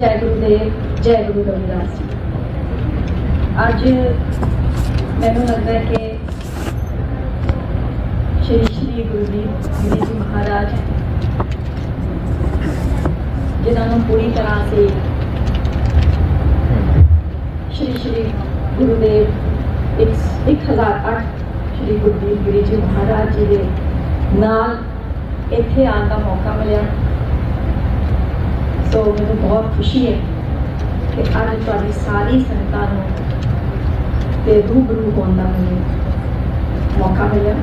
जय गुरुदेव, जय गुरु रविदास जी। अज मैनू लगता है कि श्री श्री गुरु जी महाराज जिन्होंने पूरी तरह से श्री श्री गुरुदेव 1008 श्री गुरुदेव गिरी जी महाराज जी के नाल इत्थे आने का मौका मिला। तो मुझे बहुत खुशी है कि अज तुहाडी सारी संगतां ते रूबरू होने का मुझे मौका मिला।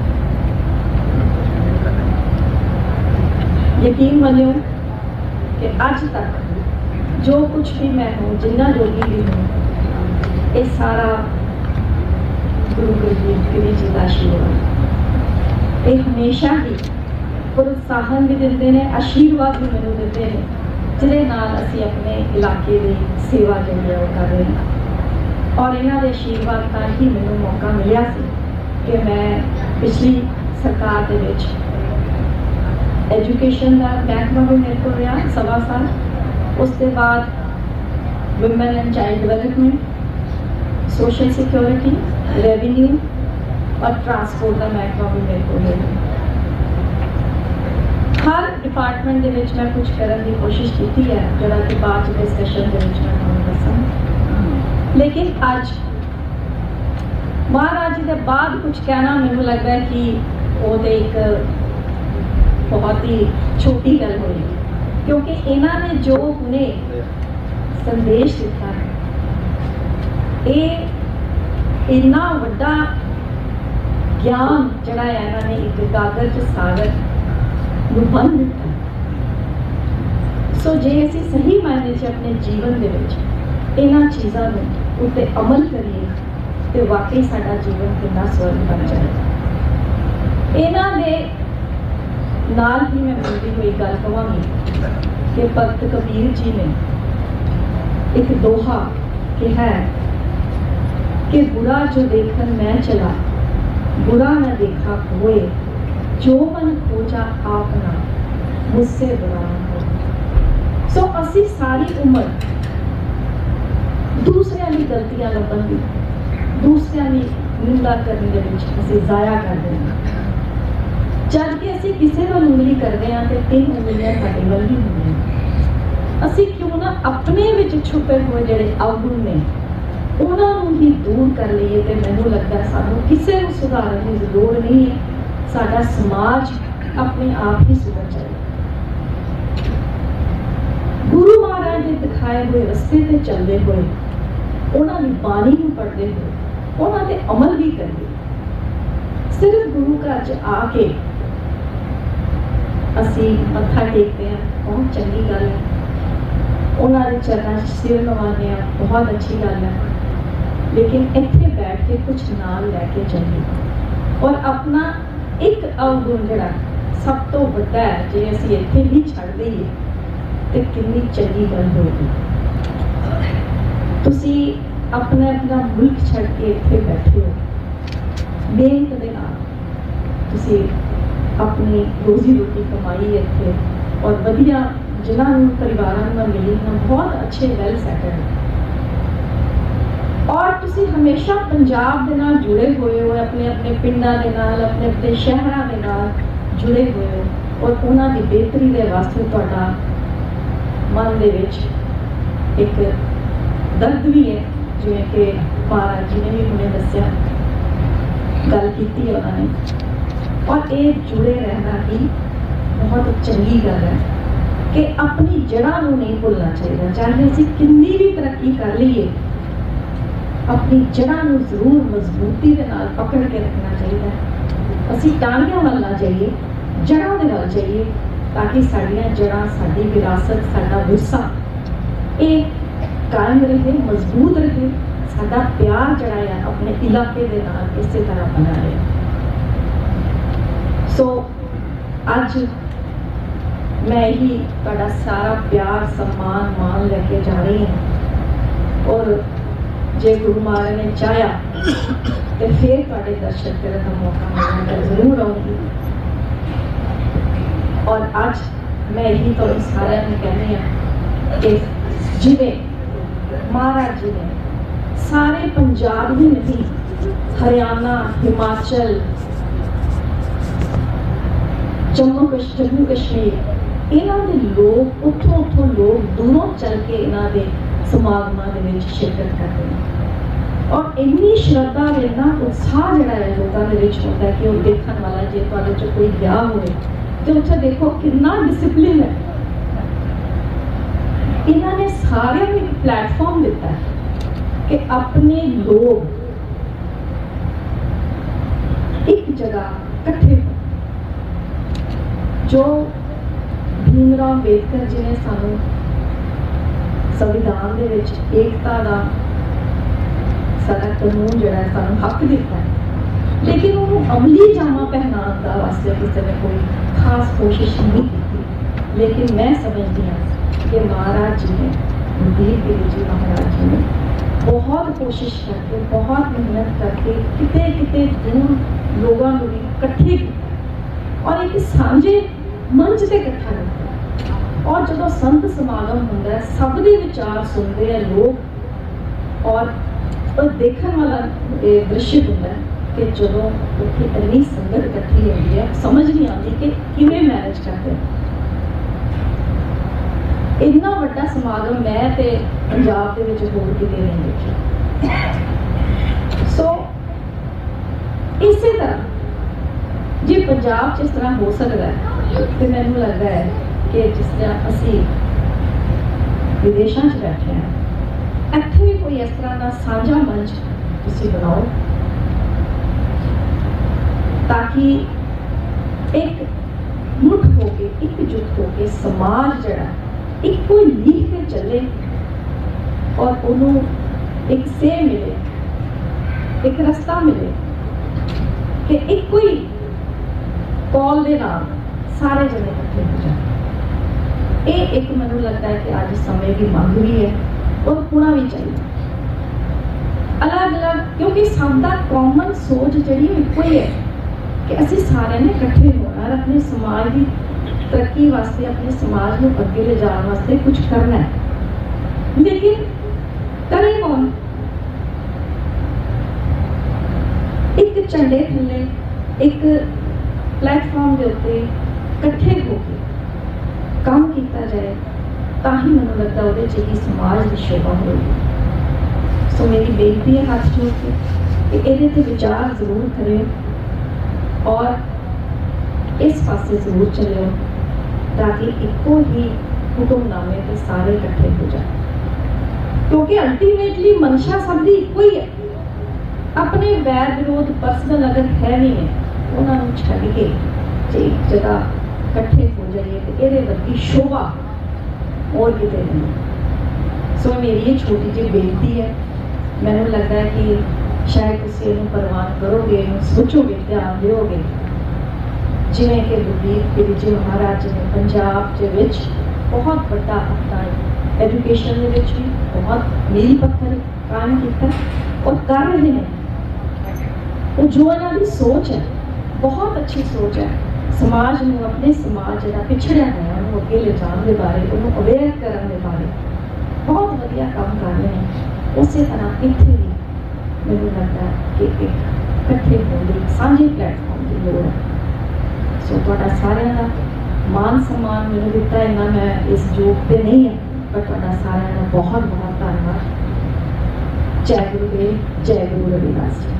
यकीन मनियो कि अज तक जो कुछ भी मैं हूँ, जिन्ना जोगी भी हूँ, ये सारा गुरु गोबिंद गिरी जी का आशीर्वाद। ये हमेशा ही प्रोत्साहन भी देते हैं, आशीर्वाद भी मैनू देते हैं, जिहदे नाल असीं अपने इलाके की सेवा जो है वो कर रहे हैं। और इन्हां दे आशीर्वाद नाल ही मैनू मौका मिलिया सी कि मैं पिछली सरकार दे विच एजुकेशन का महकमा भी मेरे को रहा 1.25 साल। उसके बाद women and child development, social security, revenue और ट्रांसपोर्ट का महकमा भी मेरे को रहा। हर डिपार्टमेंट के विच मैं कुछ करने की कोशिश की है, जोड़ा कि बाद डिस्कशन के विच मैं तुहानूं दसां। लेकिन अज महाराज जी के बाद कुछ कहना मैनूं लगता है कि वो तो एक बहुत ही छोटी गल होई, क्योंकि इन्हां ने जो हुणे संदेश दिता है, ये इन्ना वड्डा ज्ञान जिहड़ा है इन्हां ने एक गागर च सागर बन दिता। सो जे असीं सही मायने च अपने जीवन दे विच इन्हां चीज़ां नूं उत्ते अमल करिए तो वाकई साडा जीवन कितना स्वर्ग बन जाए। इन्हां दे नाल ही मैं मिलती हुई गल कहांगी कि भगत कबीर जी ने एक दोहा कहा है कि बुरा जो देखन मैं चला, बुरा न देखा कोई, जो मन खोजा आपना, मुझसे बुरा न हो। सो असी सारी उम्र दूसरियां की गलतियां लभन दी, दूसरियां की निंदा करने के विच असी जाया कर देंगे। जब कि असी किसी को उंगली करते हैं तो 3 उंगलियां साडे वल ही होंदियां। असी क्यों ना अपने विच छुपे हुए जिहड़े अवगुण ने उन्होंने ही दूर कर लीए, तो मैनूं लगता सानूं किसी को सुधारन की जरूरत नहीं है। साडा समाज अपने आप ही सुधर जाए। गुरु महाराज ने दिखाए हुए रस्ते से चलते हुए, उन्होंने बाणी को पढ़ते हुए, उन्होंने अमल भी करिए। सिर्फ गुरु घर च आके असी मत्था टेकते हैं, बहुत चंगी गल है। उन्होंने चरणों सिर नवाने, बहुत अच्छी गल है। लेकिन इत्थे बैठ के कुछ नाल लैके चलिए और अपना एक अवगुण जिहड़ा सब तो वड्डा है, जे असीं इत्थे ही छड्ड दईए ते कितनी चंगी गल होगी। तुसीं अपना मुल्क छड्ड के इत्थे बैठे हो, मेहनत दे नाल तुसीं अपनी रोजी रोटी कमाई इत्थे और वधिया जिन्हां नूं परिवारां नूं मिली हैं, बहुत अच्छे वेल सैटल्ड, और तुसी हमेशा पंजाब के नाल जुड़े हुए हो, अपने अपने पिंडां दे नाल, अपने अपने शहरां दे नाल जुड़े हुए हो, और उन्हां दी बेहतरी दे वास्ते तुहाडा मन दे विच एक दर्द भी है, जिवें कि महाराज जी ने भी हुणे दस्सिया, गल कीती है उन्होंने। और ये जुड़े रहना ही बहुत चंगी गल है कि अपनी जड़ां नूं नहीं भुलना चाहिए। चाहे असीं कितनी भी तरक्की कर लीए, अपनी जड़ां नूं जरूर मजबूती के नाल पकड़ के रखना चाहिए। असीं टांगियां वल ना जाइए, जड़ां दे वल जाइए, ताकि साडियां जड़ां, साडी विरासत, साडा विरसा ये कायम रहे, मजबूत रहे। साडा प्यार जिहड़ा है अपने इलाके दे नाल इसे तरह बना रहे। सो अज मैं ही तुहाडा सारा प्यार, सम्मान, मान लेके जा रही हूँ। और जे गुरु महाराज ने चाहा तो फिर तुहाडे दर्शन करने का मौका मिलना, मैं जरूर आऊँगी। और अज मैं यही तो सारे कहने कि जिवें महाराज जी ने सारे पंजाब ही नहीं, हरियाणा, हिमाचल, जम्मू कश्मीर, इन्हां दे लोग उत्थों लोग दूरों चल के इन्हां दे समागमां दे विच शिरकत करते हैं। और इन्नी श्रद्धा इन्ना उत्साह जिहड़ा है लोगों के विच होंदा है कि वो देखण वाला जे तुहाडे च कोई गया होवे ते उत्थे देखो कितना डिसिप्लिन है। इन्हां ने सारे एक प्लेटफॉर्म दिता है कि अपने लोग एक जगह इकट्ठे हो। जो भीमराव अंबेडकर जी ने सानू संविधान दे विच एकता का सारा कानून जिहड़ा है सानू हक दिता है, लेकिन उन्होंने अमली जामा पहनाने का वास्ते किसी ने कोई खास कोशिश नहीं की। लेकिन मैं समझती हूँ कि महाराज जी ने, गुरदीप गिरी जी महाराज जी ने बहुत कोशिश करके, बहुत मेहनत करके किते किते दूर लोगों को भी इकट्ठे किया और एक साझे मंच से इकट्ठा करता। और जो संत समागम होंदा है, सब दे विचार सुनते हैं लोग और देखने वाला दृश्य होंदा है कि जो इतनी संगत इकट्ठी होती है, समझ नहीं आती कि किवें मैनेज करते हैं। इतना बड़ा समागम मैं ते पंजाब दे विच होर किते नहीं देखिया। सो इसी तरह जे पंजाब च इस तरह हो सकता है तो मैनूं लगता है कि जिस तरह असीं विदेशों च बैठे हैं, इत्थे भी कोई इस तरह का साझा मंच तुसीं बनाओ ताकि एक मुठ होके, एकजुट होके समाज जिहड़ा एक कोई लीह के चले और उन्होंने एक सेह मिले, एक रास्ता मिले कि एक कोई कॉल दे नाल सारे जने इकट्ठे हो जाए। ये एक मैनूं लगता है कि आज समय की मांग भी है और होना भी चाहिए अलग अलग, क्योंकि सबका कॉमन सोच जी इको ही है कि असीं सारे ने इकट्ठे होना और अपने समाज की तरक्की वास्ते, अपने समाज को अगे ले जाने वास्ते कुछ करना है। लेकिन करे कौन? एक झंडे थले, एक प्लेटफॉर्म के उत्ते इकट्ठे होकर काम किया जाए, ताही मैनूं लगता है उहदे च ही समाज की शोभा होगी। सो मेरी बेनती है हाथ जोड़ के कि इहदे ते विचार जरूर करियो और इस पासे जरूर चलियो ताकि इको ही हुक्मनामे पे सारे इकट्ठे हो जाए। क्योंकि अल्टीमेटली मंशा सबकी इको ही है। अपने वैर विरोध पर्सनल अगर है भी है, उन्होंने छड़ के जे एक जगह इकट्ठे हो जाइए तो ये वर्गी शोभा और किते नहीं। सो मेरी ये छोटी जी बेनती है, मैनूं लगता है कि शायद तुसीं इहनूं परवान करोगे, सोचोगे, ध्यान दोगे। जिवें कि गुरदीप गिरी जी महाराज जी ने पंजाब के विच बहुत बड़ा अपना एजुकेशन के विच भी बहुत मील पत्थर कायम किया और कर रहे हैं। और जो इन्हों की सोच है बहुत अच्छी सोच है, समाज में अपने समाज जो पिछड़िया है उन्होंने अगे ले जाने के बारे, उन्होंने अवेयर करने के बारे बहुत वधिया काम कर रहे हैं। उस तरह इतने भी मैंने लगता है कि एक इकट्ठे होने साझे प्लेटफॉर्म की लोड़ है। सो तुहाडा सारिਆਂ ਦਾ मान सम्मान मैंने दिता, इन्ना मैं इस जोग पे नहीं है, पर तुहाडा सारिਆਂ ਦਾ बहुत बहुत धन्यवाद। जय गुरुदेव, जय गुरु रविदास जी।